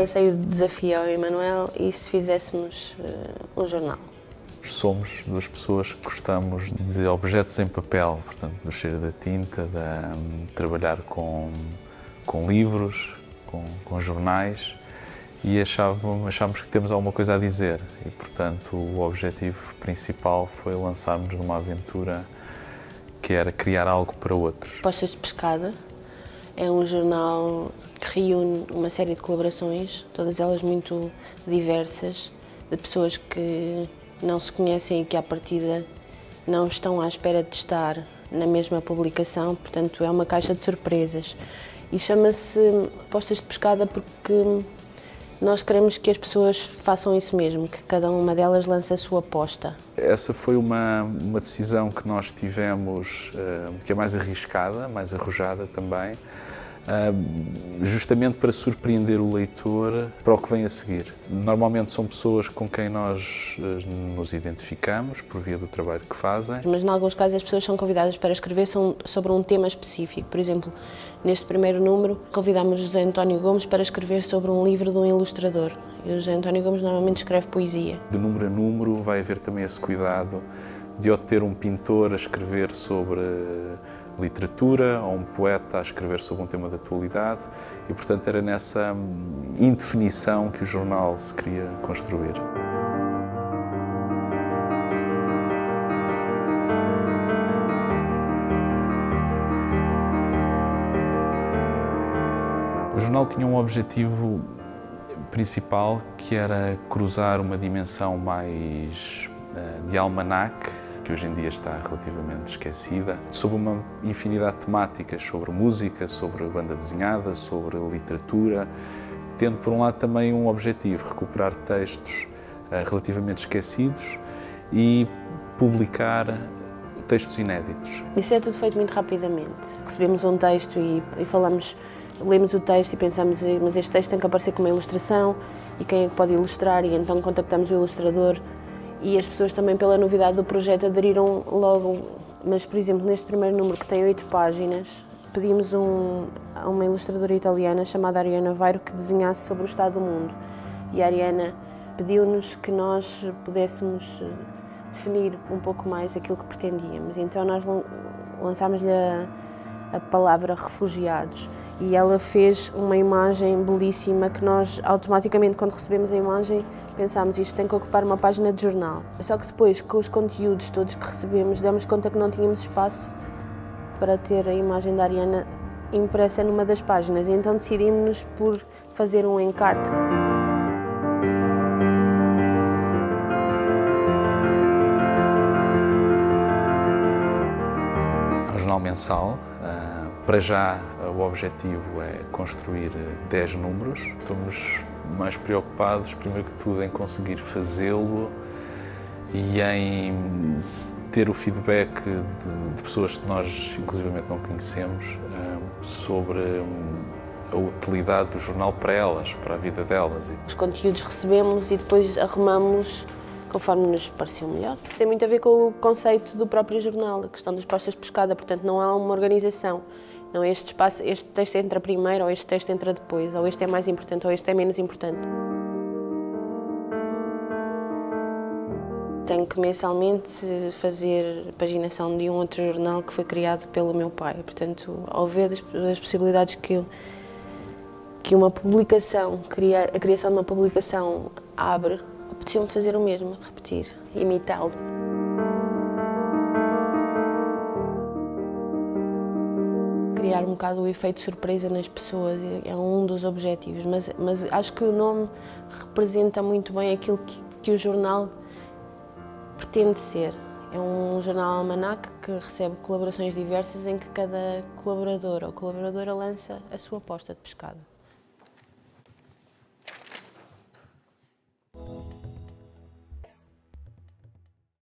lancei o desafio ao Emanuel e se fizéssemos um jornal. Somos duas pessoas que gostamos de objetos em papel, portanto, do cheiro da tinta, de trabalhar com livros, com jornais, e achámos que temos alguma coisa a dizer e, portanto, o objetivo principal foi lançarmos numa aventura que era criar algo para outros. Postas de Pescada é um jornal que reúne uma série de colaborações, todas elas muito diversas, de pessoas que não se conhecem e que, à partida, não estão à espera de estar na mesma publicação, portanto, é uma caixa de surpresas. E chama-se Postas de Pescada porque nós queremos que as pessoas façam isso mesmo, que cada uma delas lance a sua aposta. Essa foi uma decisão que nós tivemos, que é mais arriscada, mais arrojada também, justamente para surpreender o leitor para o que vem a seguir. Normalmente são pessoas com quem nós nos identificamos por via do trabalho que fazem. Mas, em alguns casos, as pessoas são convidadas para escrever sobre um tema específico. Por exemplo, neste primeiro número, convidámos José António Gomes para escrever sobre um livro de um ilustrador. E o José António Gomes normalmente escreve poesia. De número a número vai haver também esse cuidado de ter um pintor a escrever sobre literatura ou um poeta a escrever sobre um tema de atualidade e, portanto, era nessa indefinição que o jornal se queria construir. O jornal tinha um objetivo principal que era cruzar uma dimensão mais de almanaque, que hoje em dia está relativamente esquecida, sobre uma infinidade de temáticas, sobre música, sobre banda desenhada, sobre literatura, tendo por um lado também um objetivo, recuperar textos relativamente esquecidos e publicar textos inéditos. Isso é tudo feito muito rapidamente. Recebemos um texto e lemos o texto e pensamos, mas este texto tem que aparecer com uma ilustração e quem é que pode ilustrar, e então contactamos o ilustrador. E as pessoas também, pela novidade do projeto, aderiram logo. Mas, por exemplo, neste primeiro número, que tem 8 páginas, pedimos a uma ilustradora italiana chamada Ariana Vairo que desenhasse sobre o estado do mundo. E a Ariana pediu-nos que nós pudéssemos definir um pouco mais aquilo que pretendíamos. Então nós lançámos-lhe a palavra refugiados e ela fez uma imagem belíssima que nós automaticamente, quando recebemos a imagem, pensámos isto tem que ocupar uma página de jornal. Só que depois, com os conteúdos todos que recebemos, demos conta que não tínhamos espaço para ter a imagem da Ariana impressa numa das páginas, e então decidimos-nos por fazer um encarte. É um jornal mensal. Para já, o objetivo é construir 10 números. Estamos mais preocupados, primeiro que tudo, em conseguir fazê-lo e em ter o feedback de pessoas que nós, inclusivamente, não conhecemos, sobre a utilidade do jornal para elas, para a vida delas. Os conteúdos recebemos e depois arrumamos conforme nos pareceu melhor. Tem muito a ver com o conceito do próprio jornal, a questão das postas de pescada, portanto não há uma organização. Não, este texto entra primeiro, ou este texto entra depois, ou este é mais importante, ou este é menos importante. Tenho que mensalmente fazer a paginação de um outro jornal que foi criado pelo meu pai. Portanto, ao ver as possibilidades que uma publicação, a criação de uma publicação abre, apeteceu-me fazer o mesmo, repetir, imitá-lo. Criar um bocado o efeito surpresa nas pessoas é um dos objetivos, mas acho que o nome representa muito bem aquilo que o jornal pretende ser. É um jornal almanaque que recebe colaborações diversas em que cada colaborador ou colaboradora lança a sua posta de pescada.